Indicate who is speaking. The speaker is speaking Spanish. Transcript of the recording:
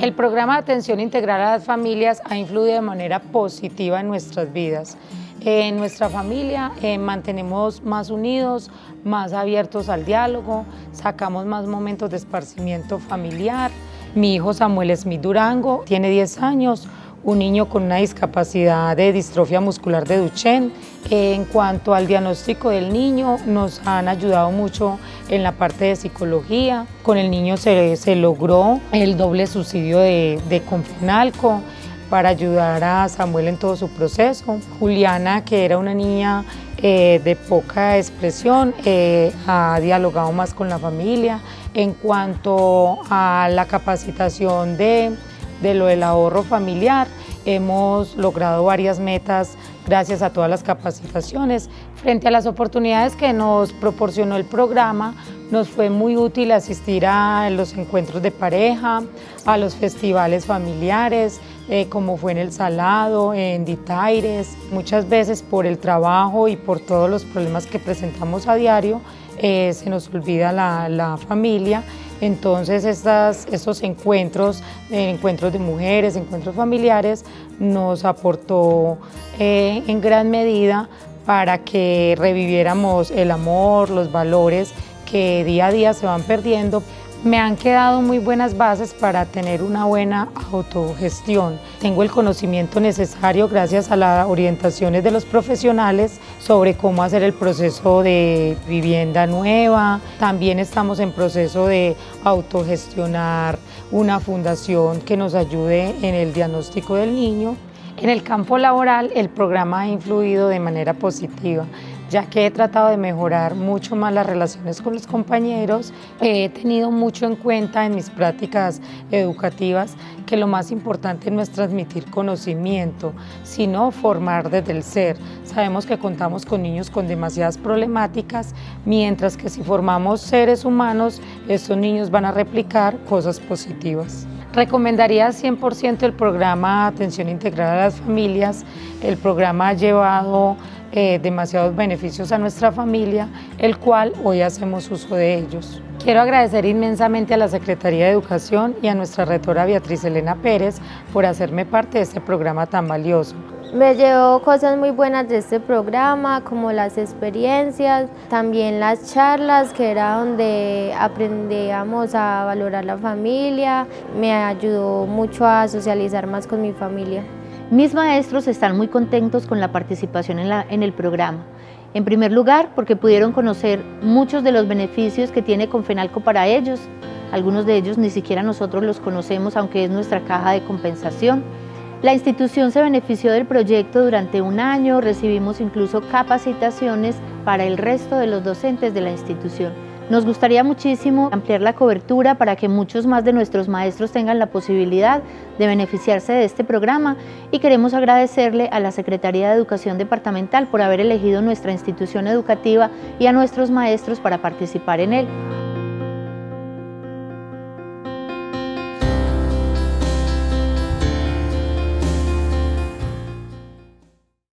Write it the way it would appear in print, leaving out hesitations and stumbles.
Speaker 1: El programa de atención integral a las familias ha influido de manera positiva en nuestras vidas. En nuestra familia mantenemos más unidos, más abiertos al diálogo, sacamos más momentos de esparcimiento familiar. Mi hijo Samuel Smith Durango tiene 10 años, un niño con una discapacidad de distrofia muscular de Duchenne. En cuanto al diagnóstico del niño, nos han ayudado mucho en la parte de psicología. Con el niño se logró el doble subsidio de Confenalco para ayudar a Samuel en todo su proceso. Juliana, que era una niña de poca expresión, ha dialogado más con la familia. En cuanto a la capacitación de lo del ahorro familiar, hemos logrado varias metas gracias a todas las capacitaciones. Frente a las oportunidades que nos proporcionó el programa, nos fue muy útil asistir a los encuentros de pareja, a los festivales familiares, como fue en El Salado, en Ditaires. Muchas veces por el trabajo y por todos los problemas que presentamos a diario, se nos olvida la familia. Entonces estos encuentros de mujeres, encuentros familiares, nos aportó en gran medida para que reviviéramos el amor, los valores que día a día se van perdiendo. Me han quedado muy buenas bases para tener una buena autogestión. Tengo el conocimiento necesario gracias a las orientaciones de los profesionales sobre cómo hacer el proceso de vivienda nueva. También estamos en proceso de autogestionar una fundación que nos ayude en el diagnóstico del niño. En el campo laboral, el programa ha influido de manera positiva, ya que he tratado de mejorar mucho más las relaciones con los compañeros. He tenido mucho en cuenta en mis prácticas educativas que lo más importante no es transmitir conocimiento, sino formar desde el ser. Sabemos que contamos con niños con demasiadas problemáticas, mientras que si formamos seres humanos, estos niños van a replicar cosas positivas. Recomendaría 100% el programa Atención Integral a las Familias. El programa ha llevado demasiados beneficios a nuestra familia, el cual hoy hacemos uso de ellos. Quiero agradecer inmensamente a la Secretaría de Educación y a nuestra rectora Beatriz Elena Pérez por hacerme parte de este programa tan valioso.
Speaker 2: Me llevo cosas muy buenas de este programa, como las experiencias, también las charlas, que era donde aprendíamos a valorar la familia. Me ayudó mucho a socializar más con mi familia.
Speaker 3: Mis maestros están muy contentos con la participación en el programa. En primer lugar, porque pudieron conocer muchos de los beneficios que tiene Confenalco para ellos. Algunos de ellos ni siquiera nosotros los conocemos, aunque es nuestra caja de compensación. La institución se benefició del proyecto durante un año, recibimos incluso capacitaciones para el resto de los docentes de la institución. Nos gustaría muchísimo ampliar la cobertura para que muchos más de nuestros maestros tengan la posibilidad de beneficiarse de este programa, y queremos agradecerle a la Secretaría de Educación Departamental por haber elegido nuestra institución educativa y a nuestros maestros para participar en él.